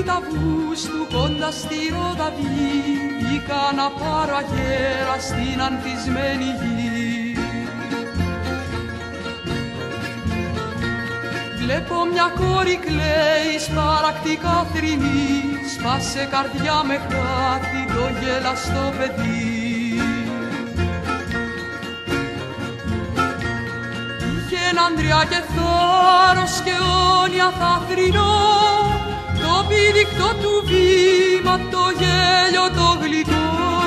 Κοίτα Αυγούστου κοντά στη Ροδαβή, μπήκα να πάρω αγέρα στην ανθισμένη γη. Βλέπω μια κόρη κλαίει σπαρακτικά θρηνή, σπάσε καρδιά με χάτι το γελαστό παιδί. Είχε έναν άντρια και θάρρος και αιώνια θα θρηνώ, το πήδηκτο του βήμα, το γέλιο το γλυκό.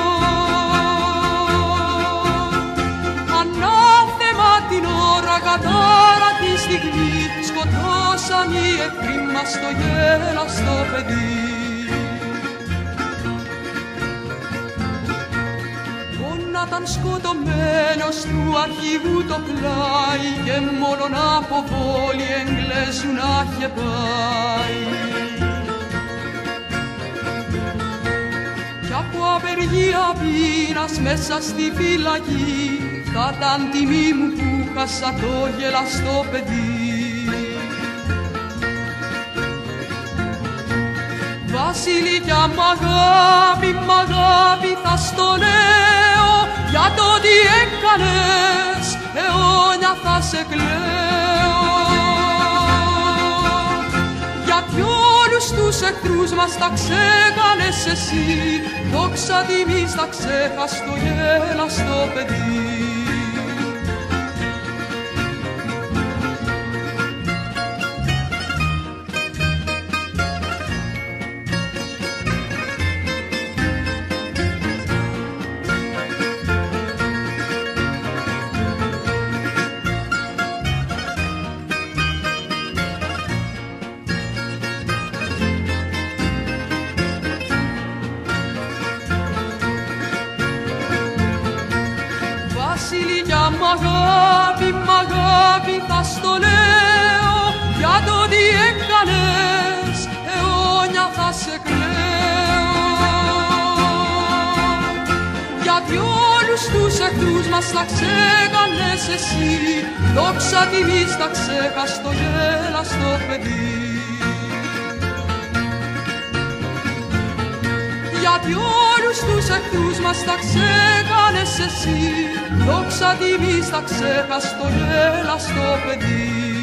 Ανάθεμα την ώρα, κατάρα τη στιγμή, σκοτώσαν οι εχθροί μας το γέλαστο παιδί. Ήταν σκοτωμένος του αρχηγού το πλάι και μόνον από πόλη Εγγλέζου να είχε πάει. Κι από απεργία πείνας μέσα στη φυλακή θα ήταν τιμή μου που χάσα το γελαστό παιδί. Βασιλικιά μ' αγάπη θα στο λέω, για το τι έκανες αιώνια θα σε κλαίω. Γιατί όλους τους εχθρούς μας τα ξέκανες εσύ, δόξα τιμής τα ξέχας το γέλαστο παιδί. Βασιλικιά μ' αγάπη θα στο λέω, για το τι έκανες αιώνια θα σε κλαίω. Γιατί όλους τους εχθρούς μας τα ξέκανες εσύ, δόξα τιμής τα ξέχας το γέλαστο παιδί. Γιατί όλους τους εχθρούς μας τα ξέκανες εσύ, δόξα τιμής τα ξέχας το γέλαστο παιδί.